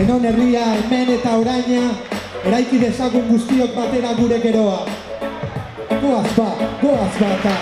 Denon herria hemen eta oraina, eraiki dezagun guztiok batera gure geroa. Goaz bat.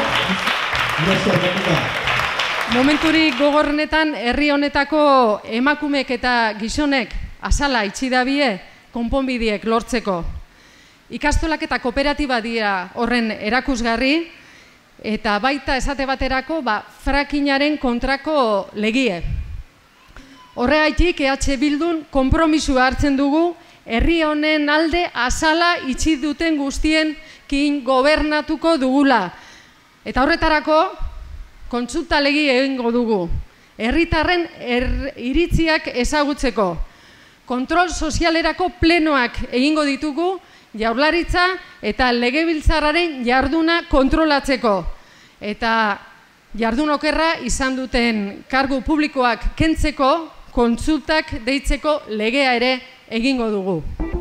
Momenturik gogorrenetan herri honetako emakumek eta gizonek azala itxi dabie konponbideek lortzeko. Ikastolak eta kooperatiba dira horren erakusgarri, eta baita esate baterako frackingaren kontrako legie. Horregaitik EH Bildun konpromisua hartzen dugu herri honen alde azala itxi duten guztiekin gobernatuko dugula. Eta horretarako kontsulta legi egingo dugu. Herritarren iritziak ezagutzeko. Kontrol sozialerako plenoak egingo ditugu Jaurlaritza eta Legebiltzarraren jarduna kontrolatzeko. Eta jardun okerra izan duten kargu publikoak kentzeko, kontsultak deitzeko legea ere egingo dugu.